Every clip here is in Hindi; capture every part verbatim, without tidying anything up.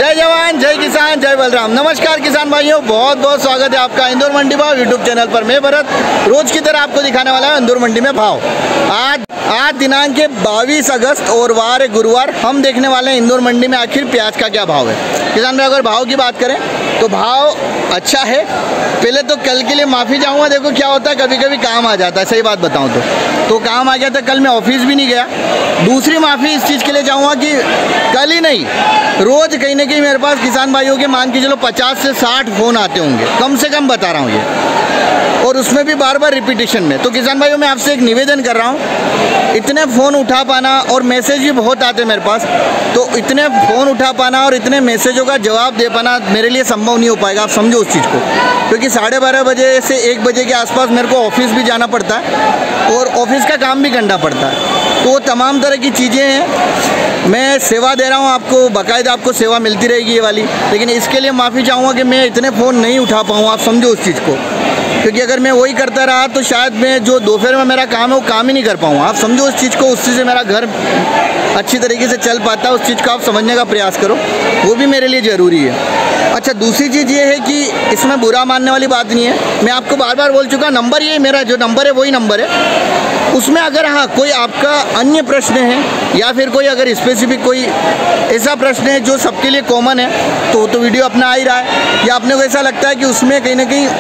जय जवान, जय किसान, जय बलराम। नमस्कार किसान भाइयों, बहुत बहुत स्वागत है आपका इंदौर मंडी भाव यूट्यूब चैनल पर। मैं भरत रोज की तरह आपको दिखाने वाला है इंदौर मंडी में भाव। आज आज दिनांक के बाईस अगस्त और वार है गुरुवार। हम देखने वाले हैं इंदौर मंडी में आखिर प्याज का क्या भाव है। किसान भाई, अगर भाव की बात करें तो भाव अच्छा है। पहले तो कल के लिए माफ़ी चाहूँगा। देखो क्या होता है, कभी कभी काम आ जाता है, सही बात बताऊँ तो तो काम आ गया था, कल मैं ऑफिस भी नहीं गया। दूसरी माफ़ी इस चीज़ के लिए चाहूँगा कि कल ही नहीं, रोज़ कहीं ना कहीं मेरे पास किसान भाइयों के मान के चलो पचास से साठ फ़ोन आते होंगे, कम से कम बता रहा हूँ ये, और उसमें भी बार बार रिपीटेशन में। तो किसान भाइयों, मैं आपसे एक निवेदन कर रहा हूँ, इतने फ़ोन उठा पाना, और मैसेज भी बहुत आते हैं मेरे पास, तो इतने फ़ोन उठा पाना और इतने मैसेजों का जवाब दे पाना मेरे लिए संभव नहीं हो पाएगा। आप समझो उस चीज़ को, क्योंकि साढ़े बारह बजे से एक बजे के आसपास मेरे को ऑफिस भी जाना पड़ता है और ऑफिस का काम भी करना पड़ता है। तो वो तमाम तरह की चीज़ें हैं। मैं सेवा दे रहा हूँ आपको, बाकायदा आपको सेवा मिलती रहेगी ये वाली, लेकिन इसके लिए माफ़ी चाहूँगा कि मैं इतने फ़ोन नहीं उठा पाऊँ। आप समझो उस चीज़ को, क्योंकि अगर मैं वही करता रहा तो शायद मैं जो दोपहर में मेरा काम है वो काम ही नहीं कर पाऊँ। आप समझो उस चीज़ को, उससे से मेरा घर अच्छी तरीके से चल पाता है। उस चीज़ को आप समझने का प्रयास करो, वो भी मेरे लिए ज़रूरी है। अच्छा, दूसरी चीज़ ये है कि इसमें बुरा मानने वाली बात नहीं है। मैं आपको बार बार बोल चुका, नंबर ये मेरा जो नंबर है वही नंबर है। उसमें अगर हाँ कोई आपका अन्य प्रश्न है या फिर कोई अगर स्पेसिफिक कोई ऐसा प्रश्न है जो सबके लिए कॉमन है, तो तो वीडियो अपना आ ही रहा है, या अपने को ऐसा लगता है कि उसमें कहीं ना कहीं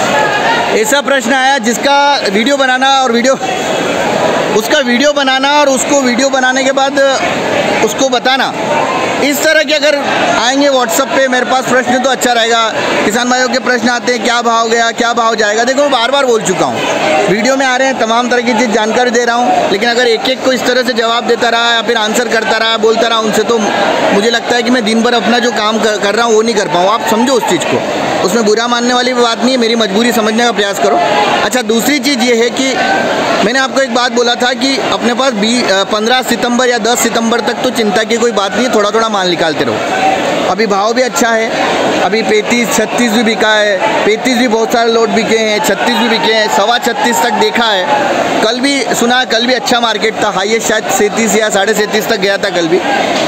ऐसा प्रश्न आया जिसका वीडियो बनाना और वीडियो उसका वीडियो बनाना और उसको वीडियो बनाने के बाद उसको बताना, इस तरह के अगर आएंगे व्हाट्सएप पे मेरे पास प्रश्न तो अच्छा रहेगा। किसान भाइयों के प्रश्न आते हैं, क्या भाव गया, क्या भाव जाएगा। देखो मैं बार बार बोल चुका हूँ, वीडियो में आ रहे हैं, तमाम तरह की चीज़ जानकारी दे रहा हूँ, लेकिन अगर एक एक को इस तरह से जवाब देता रहा या फिर आंसर करता रहा, बोलता रहा उनसे, तो मुझे लगता है कि मैं दिन भर अपना जो काम कर, कर रहा हूँ वो नहीं कर पाऊँ। आप समझो उस चीज़ को, उसमें बुरा मानने वाली बात नहीं है, मेरी मजबूरी समझने का प्रयास करो। अच्छा, दूसरी चीज़ ये है कि मैंने आपको एक बात बोला था कि अपने पास बीस पंद्रह सितंबर या दस सितंबर तक तो चिंता की कोई बात नहीं है, थोड़ा थोड़ा माल निकालते रहो। अभी भाव भी अच्छा है, अभी पैंतीस छत्तीस भी बिका है, पैंतीस भी बहुत सारे लोट बिके हैं, छत्तीस भी बिके हैं, सवा छत्तीस तक देखा है। कल भी सुना, कल भी अच्छा मार्केट था, हाईएस्ट शायद सैंतीस या साढ़े सैंतीस तक गया था कल भी।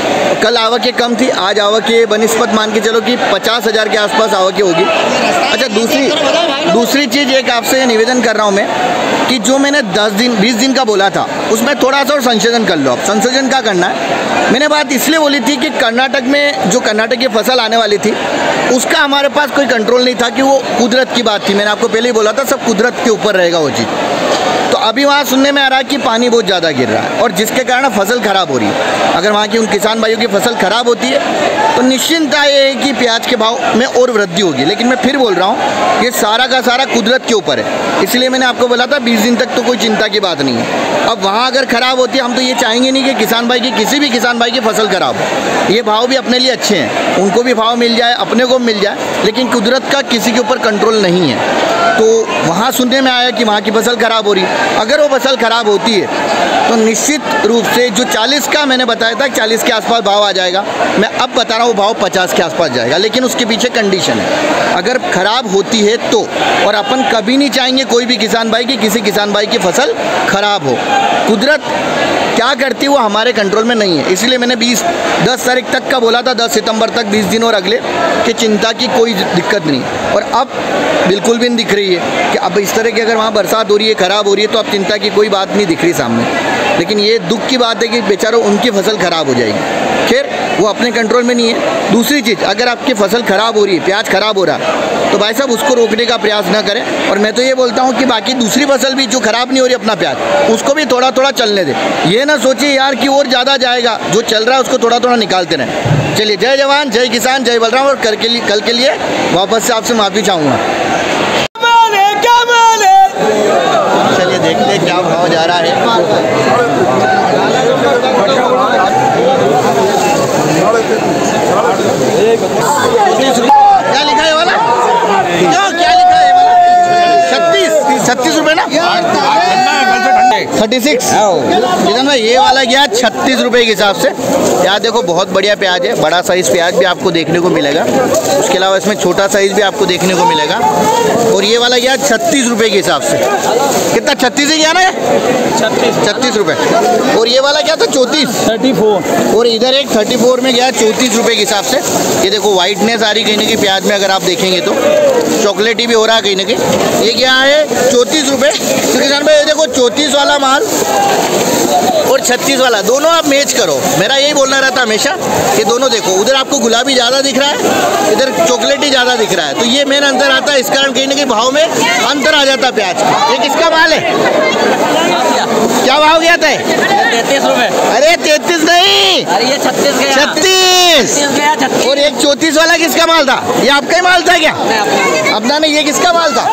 कल आवकें कम थी, आज आवकें बनिस्पत मान के चलो कि पचास हज़ार के आसपास आवकें होगी। अच्छा, दूसरी दूसरी चीज़ एक आपसे निवेदन कर रहा हूँ मैं कि जो मैंने दस दिन बीस दिन का बोला था उसमें थोड़ा सा और संशोधन कर लो। आप संशोधन क्या करना है, मैंने बात इसलिए बोली थी कि कर्नाटक में जो कर्नाटक की फसल आने वाली थी उसका हमारे पास कोई कंट्रोल नहीं था, कि वो कुदरत की बात थी। मैंने आपको पहले ही बोला था, सब कुदरत के ऊपर रहेगा वो चीज़। तो अभी वहाँ सुनने में आ रहा है कि पानी बहुत ज़्यादा गिर रहा है और जिसके कारण फसल ख़राब हो रही है। अगर वहाँ की उन किसान भाइयों की फसल ख़राब होती है तो निश्चिंतता ये है कि प्याज के भाव में और वृद्धि होगी। लेकिन मैं फिर बोल रहा हूँ, ये सारा का सारा कुदरत के ऊपर है, इसलिए मैंने आपको बोला था बीस दिन तक तो कोई चिंता की बात नहीं है। अब वहाँ अगर ख़राब होती है, हम तो ये चाहेंगे नहीं कि किसान भाई की किसी भी किसान भाई की फसल ख़राब हो। ये भाव भी अपने लिए अच्छे हैं, उनको भी भाव मिल जाए, अपने को मिल जाए, लेकिन कुदरत का किसी के ऊपर कंट्रोल नहीं है। तो वहाँ सुनने में आया कि वहाँ की फसल ख़राब हो रही है। अगर वो फसल ख़राब होती है तो निश्चित रूप से जो चालीस का मैंने बताया था, चालीस के आसपास भाव आ जाएगा, मैं अब बता रहा हूँ भाव पचास के आसपास जाएगा। लेकिन उसके पीछे कंडीशन है, अगर ख़राब होती है तो, और अपन कभी नहीं चाहेंगे कोई भी किसान भाई की किसी किसान भाई की फसल ख़राब हो। कुदरत क्या करती है वो हमारे कंट्रोल में नहीं है, इसलिए मैंने बीस दस तारीख तक का बोला था, दस सितंबर तक बीस दिन और अगले, कि चिंता की कोई दिक्कत नहीं। और अब बिल्कुल भी नहीं दिख रही है कि अब इस तरह की अगर वहाँ बरसात हो रही है, ख़राब हो रही है, तो अब चिंता की कोई बात नहीं दिख रही सामने। लेकिन ये दुख की बात है कि बेचारों उनकी फसल ख़राब हो जाएगी। खैर वो अपने कंट्रोल में नहीं है। दूसरी चीज़, अगर आपकी फसल ख़राब हो रही है, प्याज ख़राब हो रहा है, तो भाई साहब उसको रोकने का प्रयास ना करें। और मैं तो ये बोलता हूँ कि बाकी दूसरी फसल भी जो ख़राब नहीं हो रही अपना प्याज, उसको भी थोड़ा थोड़ा चलने दें। ये ना सोचिए यार कि और ज़्यादा जाएगा, जो चल रहा है उसको थोड़ा थोड़ा निकालते रहें। चलिए, जय जवान, जय किसान, जय बलराम। और कल के लिए कल के लिए वापस से आपसे माफ़ी चाहूँगा। चलिए देखते हैं क्या भाव जा रहा है। क्या लिखा है वाला, क्यों क्या लिखा है वाला? छत्तीस छत्तीस रुपये ना, थर्टी सिक्स किसान भाई ये वाला गया छत्तीस रुपए के हिसाब से। यहाँ देखो बहुत बढ़िया प्याज है, बड़ा साइज प्याज भी आपको देखने को मिलेगा। उसके अलावा इसमें छोटा साइज भी आपको देखने को मिलेगा। और ये वाला गया छत्तीस रुपए के हिसाब से। कितना छत्तीस ही गया ना, छत्तीस छत्तीस रुपए। और ये वाला क्या था चौंतीस थर्टी फोर। और इधर एक थर्टी फोर में गया चौंतीस रुपए के हिसाब से। ये देखो वाइटनेस आ रही कहीं ना कहीं प्याज में, अगर आप देखेंगे तो चॉकलेटी भी हो रहा है कहीं ना कहीं। ये क्या है चौंतीस रुपए। तो किसान भाई ये देखो चौंतीस वाला माल और छत्तीस वाला दोनों आप मैच करो। मेरा यही बोलना रहता हमेशा कि दोनों देखो, उधर आपको गुलाबी ज़्यादा दिख रहा है, इधर चॉकलेटी ज़्यादा दिख रहा है, तो ये मेन अंतर आता है। इस कारण कहीं ना कहीं भाव में अंतर आ जाता है प्याज। ये किसका माल है, क्या भाव गया था? तैतीस रुपए। अरे तैतीस नहीं, अरे ये छत्तीस गया। छत्तीस गया छत्तीस। और एक चौंतीस वाला किसका माल था? ये आपका ही माल था क्या? अपना नहीं, ये किसका माल था?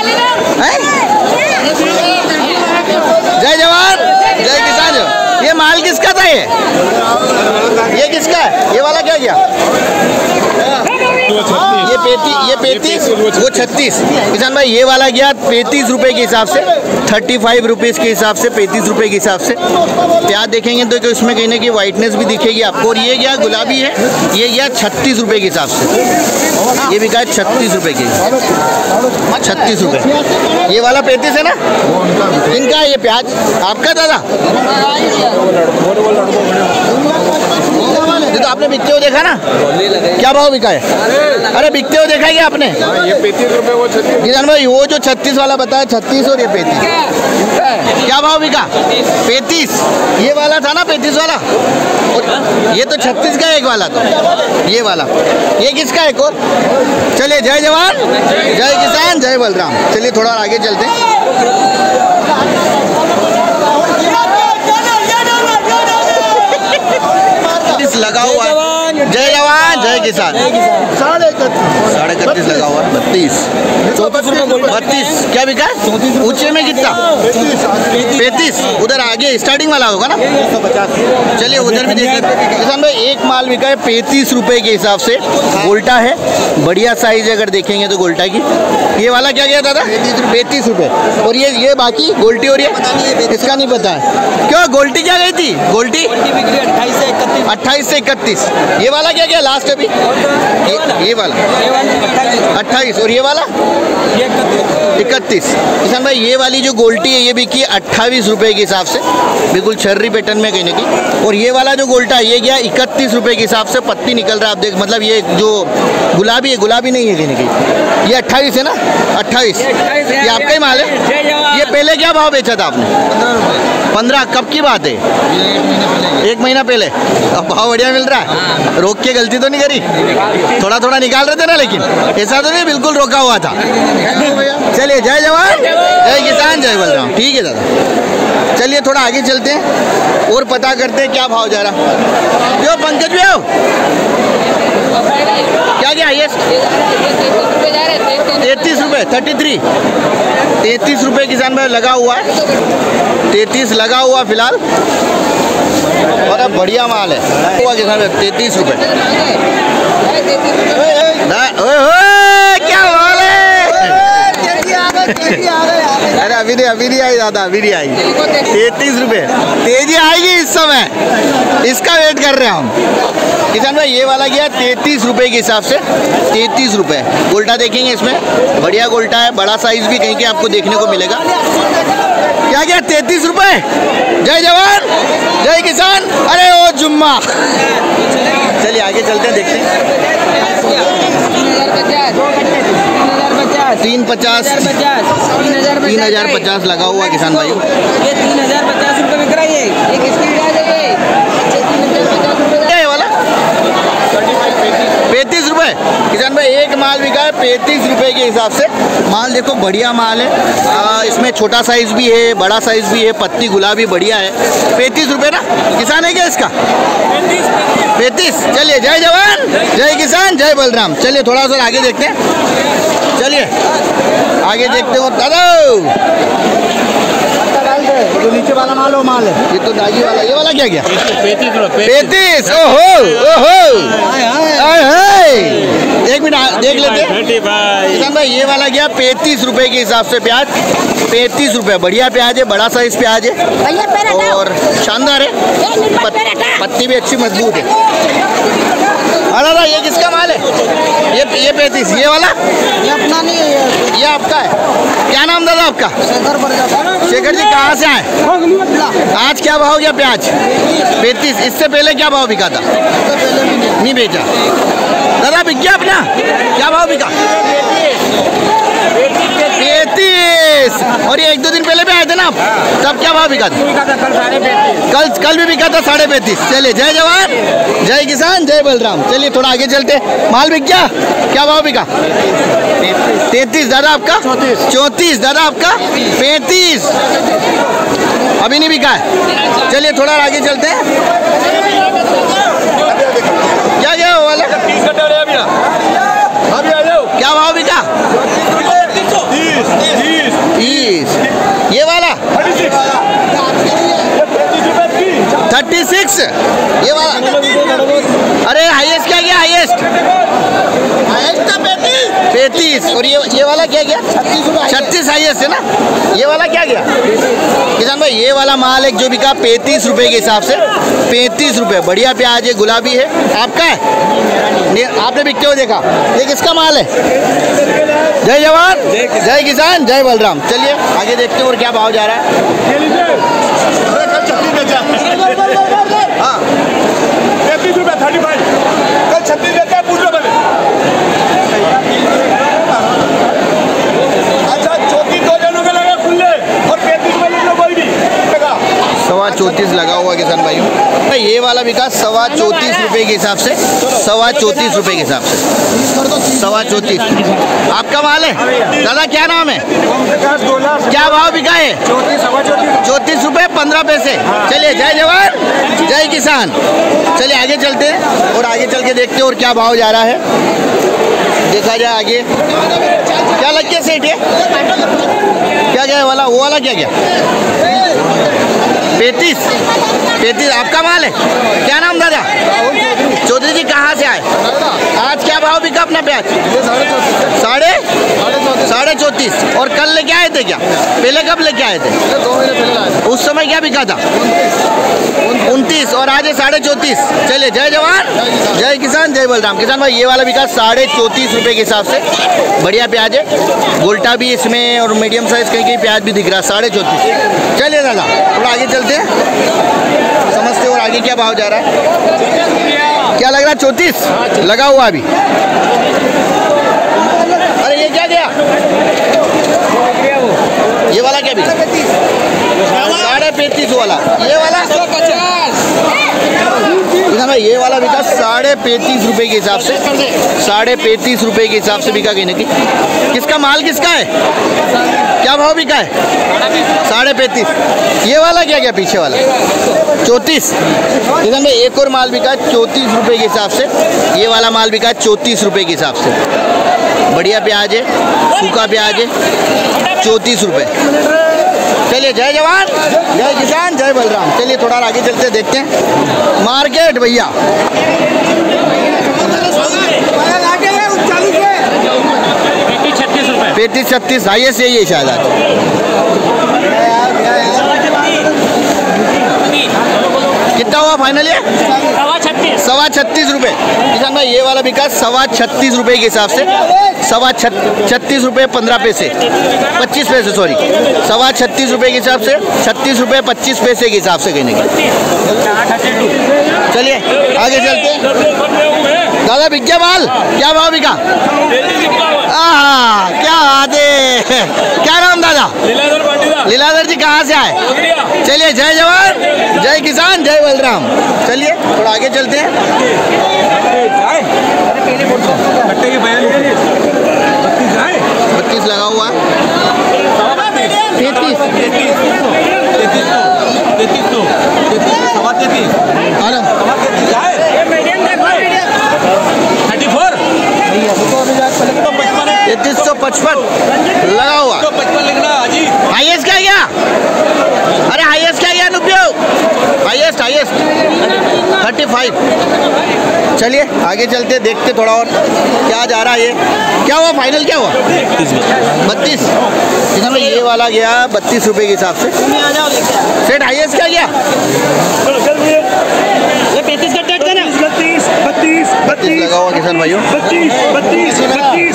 जय जवान जय किसान। ये माल किसका था? ये ये किसका है? ये वाला क्या गया? ये पैंतीस, ये पैंतीस, वो छत्तीस। किसान भाई ये वाला गया पैंतीस रुपए के हिसाब से, थर्टी फाइव रुपीज़ के हिसाब से, पैंतीस रुपए के हिसाब से। प्याज देखेंगे तो इसमें कहीं ना कहीं वाइटनेस भी दिखेगी आपको। और ये गया गुलाबी है, ये गया छत्तीस रुपए के हिसाब से। ये बिका है छत्तीस रुपए के, छत्तीस रुपए। ये वाला पैंतीस है ना, इनका ये प्याज आपका दादा? ये तो आपने बिकते हुए देखा ना, क्या भाव बिका है? अरे बिकते हुए देखा है क्या आपने? ये पैंतीस रुपए, वो छत्तीस। किसान भाई वो जो छत्तीस वाला बताया छत्तीस और ये पैंतीस, क्या भाव बिका? पैंतीस। ये वाला था ना पैंतीस वाला, और ये तो छत्तीस का एक वाला था, ये वाला। ये किसका एक और? चलिए जय जवान जय किसान जय बलराम। चलिए थोड़ा आगे चलते हैं। लगा हुआ है, जय जवान जय किसान। साढ़े इकतीस, साढ़े इकतीस लगा हुआ है। बत्तीस, बत्तीस क्या बिका? ऊंचे में कितना? पैंतीस। उधर आगे स्टार्टिंग वाला होगा ना, चलिए उधर भी देख लेते हैं। किसान भाई एक माल बिका है पैंतीस रुपए के हिसाब से, गोल्टा है, बढ़िया साइज है अगर देखेंगे तो गोल्टा की। ये वाला क्या गया दादा? पैंतीस रुपए। और ये ये बाकी गोल्टी और ये इसका नहीं पता है क्यों? गोल्टी क्या गई थी? गोल्टी अट्ठाईस से इकतीस। अट्ठाईस से इकतीस। ये वाला क्या गया लास्ट अभी? ये, ये वाला अट्ठाईस। और ये वाला इकतीस। किसान भाई ये वाली जो गोल्टी है ये बिकी अट्ठाईस रुपए के हिसाब से, बिल्कुल छर्री पैटर्न में कहने की। और ये वाला जो गोल्टा है ये गया इकतीस रुपए के हिसाब से। पत्ती निकल रहा है आप देख, मतलब ये जो गुलाबी है, गुलाबी नहीं है कहने की। ये अट्ठाईस है ना, अट्ठाईस। ये आपका ही माल है। ये पहले क्या भाव बेचा था आपने? पंद्रह। कब की बात है? एक महीना पहले। अब भाव बढ़िया मिल रहा है? रोक के गलती तो नहीं करी? थोड़ा थोड़ा निकाल रहे थे ना, लेकिन ऐसा तो नहीं बिल्कुल रोका हुआ था। चलिए जय जवान जय किसान जय बलराम। ठीक है दादा, चलिए थोड़ा आगे चलते हैं और पता करते हैं क्या भाव जा रहा। क्यों पंकज भी आओ, क्या क्या ये तैतीस रुपये, थर्टी थ्री, तैतीस रुपये किसान भाई लगा हुआ है, तैतीस लगा हुआ फिलहाल। और अब बढ़िया माल है हुआ किसान भाई, तैतीस रुपये। क्या माल है? अरे अभी नहीं, अभी नहीं आई दादा, अभी नहीं आई। तैतीस रुपये तेजी आएगी इस समय, इसका वेट कर रहे हैं हम। किसान भाई ये वाला गया तैतीस रुपए के हिसाब से, तैतीस रुपए। गोल्टा देखेंगे इसमें बढ़िया गोल्टा है, बड़ा साइज भी कहीं के आपको देखने को मिलेगा। क्या गया? तैतीस रुपए। जय जवान जय किसान। अरे ओ जुम्मा। चलिए आगे चलते हैं, देखते हैं। तीन पचास, तीन हजार पचास लगा हुआ किसान भाई। ये तीन हजार पचास रुपये बिक रहा है। ये किसकी पैंतीस रुपए किसान भाई एक माल बिका है पैंतीस रुपए के हिसाब से। माल देखो बढ़िया माल है, आ, इसमें छोटा साइज भी है, बड़ा साइज भी है, पत्ती गुलाबी बढ़िया है। पैंतीस रुपए ना किसान है क्या इसका? पैंतीस। चलिए जय जवान जय किसान जय बलराम। चलिए थोड़ा सा आगे देखते हैं, चलिए आगे देखते हो दादा। जो नीचे वाला माल हो माल है, ये तो दागी वाला। ये वाला क्या गया? पैंतीस रुपए। पैंतीस। ओहो ओहो, एक मिनट देख लेते हैं किसान भाई। ये वाला वाला गया पैंतीस रुपए के हिसाब से प्याज, पैंतीस रुपए। बढ़िया प्याज है, बड़ा साइज प्याज है और शानदार है, पत, पत्ती भी अच्छी मजबूत है। अरे दादा ये किसका माल है? ये ये पैंतीस, ये वाला ये अपना नहीं है, ये ये आपका है। क्या नाम दादा आपका? शेखर प्रजापति। शेखर जी कहाँ से आए? आज क्या भाव गया प्याज? पैंतीस। इससे पहले क्या भाव बिका था? नहीं बेचा। दादा बिक गया अपना? क्या भाव बिका? पैंतीस। और ये एक दो दिन पहले भी आए थे ना आप, तब क्या भाव बिका था? कल कल भी बिका था साढ़े पैंतीस। चलिए, जय जवान जय किसान जय बलराम। चलिए थोड़ा आगे चलते। माल बिक गया? क्या भाव बिका? तैतीस। दादा आपका? चौंतीस। दादा आपका? पैंतीस। अभी नहीं बिका है। चलिए थोड़ा आगे चलते हैं। क्या गया वो वाला? क्या भाव बिका? तीस। ये वाला थर्टी सिक्स। ये वाला अरे हाईएस्ट क्या गया? हाईएस्ट पैंतीस। और ये ये वाला क्या गया? छत्तीस हाईएस्ट है ना। ये वाला क्या गया किसान भाई? ये वाला माल एक जो बिका पैंतीस रुपए के हिसाब से, पैंतीस रुपए। बढ़िया प्याज है, गुलाबी है। आपका है? आपने बिकते हुए देखा। ये किसका माल है? जय जवान जय किसान जय बलराम। चलिए आगे देखते हैं और क्या भाव जा रहा है। हाँ पैंतीस रुपये थर्टी फाइव कल छत्तीस देते हैं, पूछ लो पहले। अच्छा चौतीस दो जनों के लगे खुले और पैंतीस रुपये लिख लो कोई भी। सवा चौंतीस लगा हुआ किसान भाइयों। ये वाला बिका सवा चौंतीस रुपए के हिसाब से, सवा चौंतीस रुपए के हिसाब से, सवा चौंतीस। आपका माल है दादा? क्या नाम है? क्या भाव बिका है? चौंतीस रुपए पंद्रह पैसे। चलिए जय जवान जय किसान। चलिए आगे चलते हैं और आगे चल के देखते हैं और क्या भाव जा रहा है। देखा जाए आगे क्या लग गया सेठ? है क्या गया वाला? वो वाला क्या गया? पैंतीस। पैंतीस आपका माल है? क्या नाम दादा? चौधरी जी कहाँ से आए? आज क्या भाव बिका अपना प्याज? साढ़े साढ़े चौंतीस। और कल लेके आए थे क्या? पहले कब लेके आए थे? उस समय क्या बिका था? उनतीस। और आज है साढ़े चौंतीस। चलिए जय जवान जय किसान जय बलराम। किसान भाई ये वाला बिका साढ़े चौंतीस रुपए के हिसाब से। बढ़िया प्याज है, गोल्टा भी इसमें और मीडियम साइज कहीं कहीं प्याज भी दिख रहा है। साढ़े चौंतीस। चलिए दादा थोड़ा आगे चलते हैं, समझते और आगे क्या भाव जा रहा है। क्या लग रहा है? चौंतीस लगा हुआ अभी। अरे ये क्या गया? ये वाला क्या बिका? साढ़े पैंतीस वाला। ये वाला भाई ये वाला बिका साढ़े पैंतीस रुपए के हिसाब से, साढ़े पैंतीस रुपए के हिसाब से बिका कहने की। किसका माल किसका है? क्या भाव बिका है? साढ़े पैंतीस। ये वाला क्या गया पीछे वाला? चौंतीस। किसान भाई एक और माल बिका चौंतीस रुपए के हिसाब से। ये वाला माल बिका चौंतीस रुपए के हिसाब से। बढ़िया प्याज है, सूखा प्याज है, चौंतीस रुपए। चलिए जय जवान जय किसान जय बलराम। चलिए थोड़ा आगे चलते देखते हैं मार्केट भैया। पैंतीस छत्तीस हाईएस्ट यही है शायद आज। कितना हुआ फाइनल? ये सवा छत्तीस सवा छत्तीस रुपये। किसान भाई ये वाला बिका सवा छत्तीस रुपये के हिसाब से, सवा छत्तीस रुपये पंद्रह पैसे, पच्चीस पैसे सॉरी, सवा छत्तीस रुपये के हिसाब से, छत्तीस रुपये पच्चीस पैसे के हिसाब से कहने की। चलिए आगे चलते। दादा बिक गया माल? क्या भाव बिका? आहा क्या बात है। क्या नाम दादा? लीलाधर जी कहाँ से आए? चलिए जय जवान जय किसान जय बलराम। चलिए थोड़ा आगे चलते हैं। बत्तीस लगा हुआ, तैतीस तैतीस सौ पचपन लगा हुआ। हाईएस्ट क्या गया? अरे हाईएस्ट क्या गया नुब्यो? Highest highest thirty five. चलिए आगे चलते देखते थोड़ा और क्या जा रहा है। ये क्या हुआ फाइनल, क्या हुआ? बत्तीस। किसान भाई ये वाला गया बत्तीस रुपए के हिसाब से। सेट हाईएस्ट क्या गया? पैंतीस का डेट देना। बत्तीस बत्तीस बत्तीस लगा हुआ किसान भाइयों। बत्तीस बत्तीस बत्तीस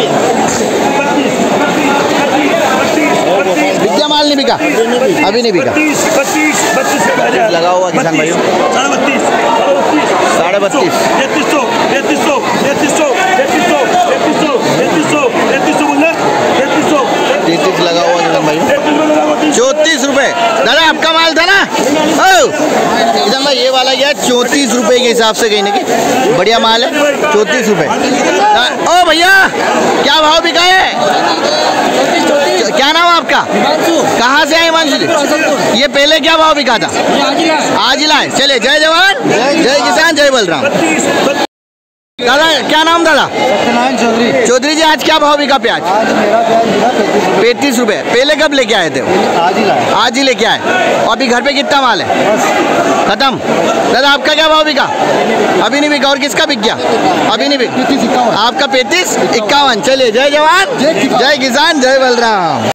बिक गया माल, नहीं बिका? अभी नहीं बिका। बत्तीस बत्तीस बत्तीस लगा हुआ किसान भाइयों। साढ़े बत्तीस साढ़े बत्तीस तैतीस सौ तैतीस सौ तैतीस सौ तैतीस सौ तैतीस सौ तैतीस सौ तैतीस सौ बोल तैतीस सौ तैतीस लगा हुआ किसान भाइयों। चौंतीस रुपए दादा आपका माल था ना? ओ किसान भाई ये वाला गया चौंतीस रुपए के हिसाब से, कहीं ना कहीं बढ़िया माल है। चौंतीस रुपए। ओ भैया क्या भाव बिका है? क्या नाम है आपका? कहाँ से आए हिमांशु जी? ये पहले क्या भाव बिका था? आज ही लाए। चले जय जवान जय किसान जय बलराम। दादा क्या नाम दादा? सत्यनारायण चौधरी। चौधरी जी आज क्या भाव बिका प्याज? आज मेरा प्याज मिला पैंतीस रुपये। पैंतीस रुपए। पहले कब लेके आए थे? आज ही लाया। आज ही लेके आए। और अभी घर पे कितना माल है? बस खत्म। दादा आपका क्या भाव बिका? अभी नहीं बिका। और किसका बिक गया? अभी नहीं बिका। पैंतीस इक्यावन। आपका पैंतीस इक्यावन। चलिए जय जवान जय किसान जय बलराम।